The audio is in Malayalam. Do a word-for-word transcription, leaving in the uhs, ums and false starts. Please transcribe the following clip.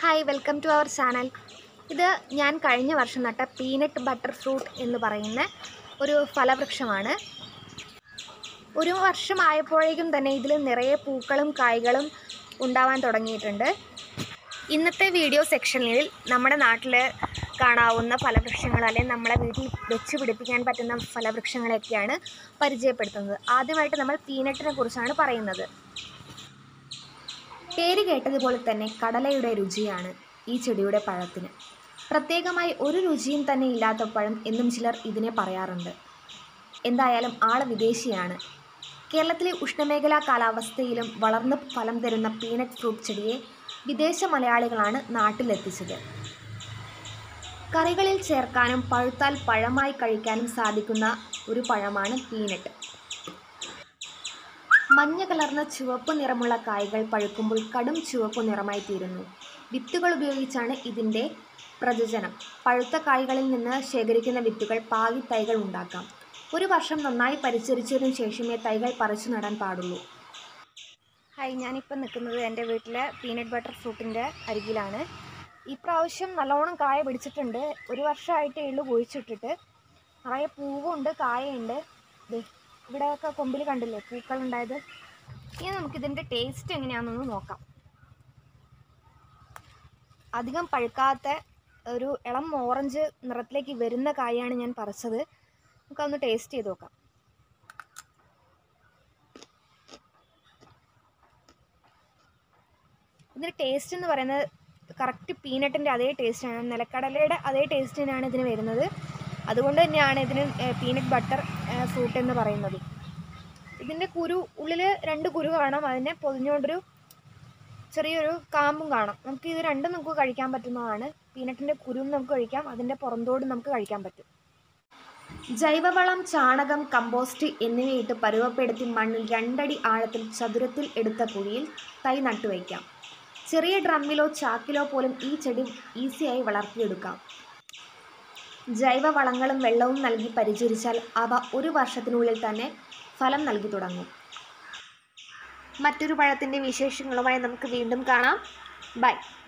Hi, welcome to our channel. ഇത് ഞാൻ കഴിഞ്ഞ വർഷം നട്ട പീനട്ട് ബട്ടർ ഫ്രൂട്ട് എന്ന് പറയുന്ന ഒരു ഫലവൃക്ഷമാണ്. ഒരു വർഷമായപ്പോഴേക്കും തന്നെ ഇതിൽ നിറയെ പൂക്കളും കായ്കളും ഉണ്ടാവാൻ തുടങ്ങിയിട്ടുണ്ട്. ഇന്നത്തെ വീഡിയോ സെക്ഷനിൽ നമ്മുടെ നാട്ടിൽ കാണാവുന്ന ഫലവൃക്ഷങ്ങൾ അല്ലെങ്കിൽ നമ്മളെ വീട്ടിൽ വെച്ച് പിടിപ്പിക്കാൻ പറ്റുന്ന ഫലവൃക്ഷങ്ങളൊക്കെയാണ് പരിചയപ്പെടുത്തുന്നത്. ആദ്യമായിട്ട് നമ്മൾ പീനട്ടിനെ കുറിച്ചാണ് പറയുന്നത്. പേര് കേട്ടതുപോലെ തന്നെ കടലയുടെ രുചിയാണ് ഈ ചെടിയുടെ പഴത്തിന്. പ്രത്യേകമായി ഒരു രുചിയും തന്നെ ഇല്ലാത്ത പഴം എന്നും ചിലർ ഇതിനെ പറയാറുണ്ട്. എന്തായാലും ആള് വിദേശിയാണ്. കേരളത്തിലെ ഉഷ്ണമേഖലാ കാലാവസ്ഥയിലും വളർന്ന് ഫലം തരുന്ന പീനട്ട് ഫ്രൂട്ട് ചെടിയെ വിദേശ മലയാളികളാണ് നാട്ടിലെത്തിച്ചത്. കറികളിൽ ചേർക്കാനും പഴുത്താൽ പഴമായി കഴിക്കാനും സാധിക്കുന്ന ഒരു പഴമാണ് പീനട്ട്. മഞ്ഞ കലർന്ന ചുവപ്പ് നിറമുള്ള കായ്കൾ പഴുക്കുമ്പോൾ കടും ചുവപ്പ് നിറമായി തീരുന്നു. വിത്തുകൾ ഉപയോഗിച്ചാണ് ഇതിൻ്റെ പ്രജനനം. പഴുത്ത കായ്കളിൽ നിന്ന് ശേഖരിക്കുന്ന വിത്തുകൾ പാകി തൈകൾ ഉണ്ടാക്കാം. ഒരു വർഷം നന്നായി പരിചരിച്ചതിനു ശേഷമേ തൈകൾ പറിച്ചു നടാൻ പാടുള്ളൂ. ഹായ്, ഞാനിപ്പോൾ നിൽക്കുന്നത് എൻ്റെ വീട്ടിലെ പീനട്ട് ബട്ടർ ഫ്രൂട്ടിൻ്റെ അരികിലാണ്. ഈ പ്രാവശ്യം നല്ലോണം കായ പിടിച്ചിട്ടുണ്ട്. ഒരു വർഷമായിട്ടേ ഉള്ളൂ കുഴിച്ചിട്ടിട്ട്. നിറയെ പൂവുണ്ട്, കായുണ്ട്. ഇവിടെയൊക്കെ കൊമ്പിൽ കണ്ടില്ലേ പൂക്കളുണ്ടായത്. ഇനി നമുക്കിതിൻ്റെ ടേസ്റ്റ് എങ്ങനെയാണെന്നൊന്ന് നോക്കാം. അധികം പഴുക്കാത്ത ഒരു ഇളം ഓറഞ്ച് നിറത്തിലേക്ക് വരുന്ന കായാണ് ഞാൻ പറിച്ചത്. നമുക്കതൊന്ന് ടേസ്റ്റ് ചെയ്ത് നോക്കാം. ഇതിൻ്റെ ടേസ്റ്റ് എന്ന് പറയുന്നത് കറക്റ്റ് പീനട്ടിൻ്റെ അതേ ടേസ്റ്റാണ്, നിലക്കടലയുടെ അതേ ടേസ്റ്റ് തന്നെയാണ് ഇതിന് വരുന്നത്. അതുകൊണ്ട് തന്നെയാണ് ഇതിന് പീനട്ട് ബട്ടർ ഫ്രൂട്ട് എന്ന് പറയുന്നത്. ഇതിൻ്റെ കുരു ഉള്ളിൽ രണ്ട് കുരു കാണാം, അതിനെ പൊതിഞ്ഞുകൊണ്ടൊരു ചെറിയൊരു കാമ്പും കാണാം. നമുക്ക് ഇത് രണ്ടും നമുക്ക് കഴിക്കാൻ പറ്റുന്നതാണ്. പീനട്ടിൻ്റെ കുരുവും നമുക്ക് കഴിക്കാം, അതിൻ്റെ പുറന്തോടും നമുക്ക് കഴിക്കാൻ പറ്റും. ജൈവവളം, ചാണകം, കമ്പോസ്റ്റ് എന്നിവയിട്ട് പരുവപ്പെടുത്തി മണ്ണിൽ രണ്ടടി ആഴത്തിൽ ചതുരത്തിൽ എടുത്ത കുഴിയിൽ തൈ നട്ടുവയ്ക്കാം. ചെറിയ ഡ്രമ്മിലോ ചാക്കിലോ പോലും ഈ ചെടി ഈസിയായി വളർത്തിയെടുക്കാം. ജൈവവളങ്ങളും വെള്ളവും നൽകി പരിചരിച്ചാൽ അവ ഒരു വർഷത്തിനുള്ളിൽ തന്നെ ഫലം നൽകി തുടങ്ങും. മറ്റൊരു പഴത്തിൻ്റെ വിശേഷങ്ങളുമായി നമുക്ക് വീണ്ടും കാണാം. ബൈ.